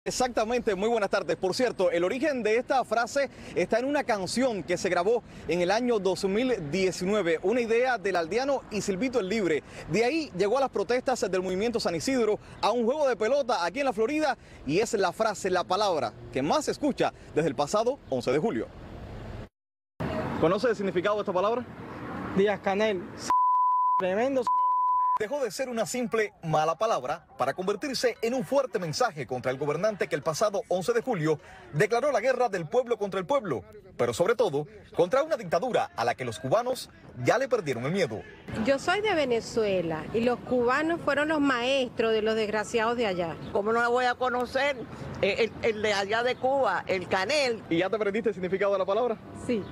Exactamente, muy buenas tardes. Por cierto, el origen de esta frase está en una canción que se grabó en el año 2019, una idea del aldeano y Silvito el Libre. De ahí llegó a las protestas del movimiento San Isidro, a un juego de pelota aquí en la Florida, y es la frase, la palabra que más se escucha desde el pasado 11 de julio. ¿Conoce el significado de esta palabra? Díaz-Canel, tremendo. Dejó de ser una simple mala palabra para convertirse en un fuerte mensaje contra el gobernante que el pasado 11 de julio declaró la guerra del pueblo contra el pueblo, pero sobre todo contra una dictadura a la que los cubanos ya le perdieron el miedo. Yo soy de Venezuela y los cubanos fueron los maestros de los desgraciados de allá. ¿Cómo no la voy a conocer? El de allá de Cuba, el Canel. ¿Y ya te aprendiste el significado de la palabra? Sí.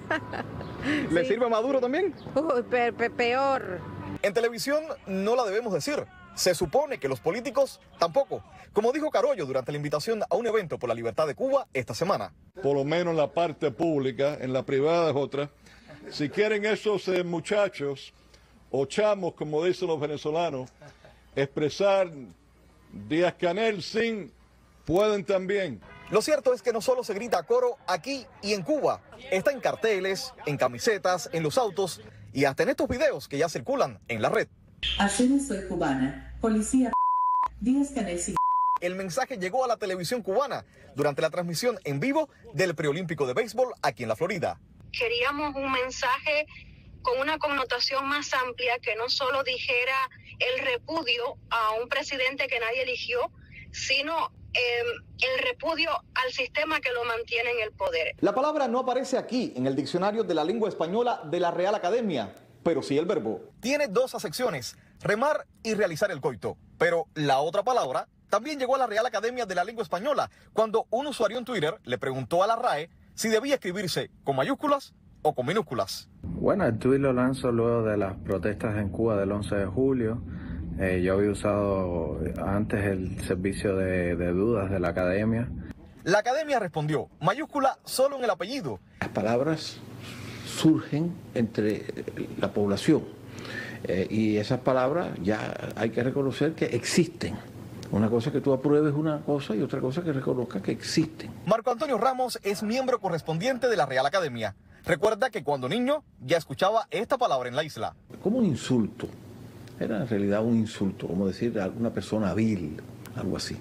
¿Le Sí. sirve a Maduro también? Uy, peor. En televisión no la debemos decir. Se supone que los políticos tampoco. Como dijo Carollo durante la invitación a un evento por la libertad de Cuba esta semana. Por lo menos en la parte pública, en la privada es otra. Si quieren esos muchachos o chamos, como dicen los venezolanos, expresar Díaz-Canel sin, pueden también. Lo cierto es que no solo se grita a coro aquí y en Cuba. Está en carteles, en camisetas, en los autos y hasta en estos videos que ya circulan en la red. Así soy cubana, policía Díaz-Canel. El mensaje llegó a la televisión cubana durante la transmisión en vivo del preolímpico de béisbol aquí en la Florida. Queríamos un mensaje con una connotación más amplia que no solo dijera el repudio a un presidente que nadie eligió, sino el repudio al sistema que lo mantiene en el poder. La palabra no aparece aquí en el diccionario de la lengua española de la Real Academia, pero sí el verbo. Tiene dos acepciones, remar y realizar el coito. Pero la otra palabra también llegó a la Real Academia de la Lengua Española cuando un usuario en Twitter le preguntó a la RAE si debía escribirse con mayúsculas o con minúsculas. Bueno, el tuit lo lanzo luego de las protestas en Cuba del 11 de julio. Yo había usado antes el servicio de dudas de la academia. La academia respondió, mayúscula solo en el apellido. Las palabras surgen entre la población y esas palabras ya hay que reconocer que existen. Una cosa es que tú apruebes una cosa y otra cosa es que reconozcas que existen. Marco Antonio Ramos es miembro correspondiente de la Real Academia. Recuerda que cuando niño ya escuchaba esta palabra en la isla. Como un insulto. Era en realidad un insulto, como decir a alguna persona vil, algo así.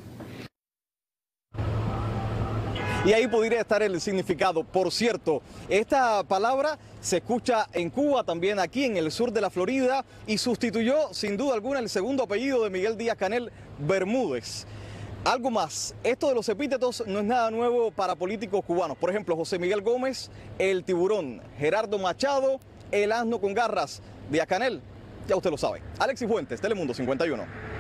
Y ahí podría estar el significado. Por cierto, esta palabra se escucha en Cuba, también aquí en el sur de la Florida, y sustituyó sin duda alguna el segundo apellido de Miguel Díaz-Canel, Bermúdez. Algo más, esto de los epítetos no es nada nuevo para políticos cubanos. Por ejemplo, José Miguel Gómez, el tiburón, Gerardo Machado, el asno con garras, Díaz-Canel, ya usted lo sabe. Alexis Fuentes, Telemundo 51.